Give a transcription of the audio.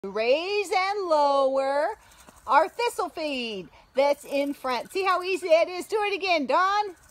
Raise and lower our thistle feed that's in front. See how easy that is? Do it again, Don.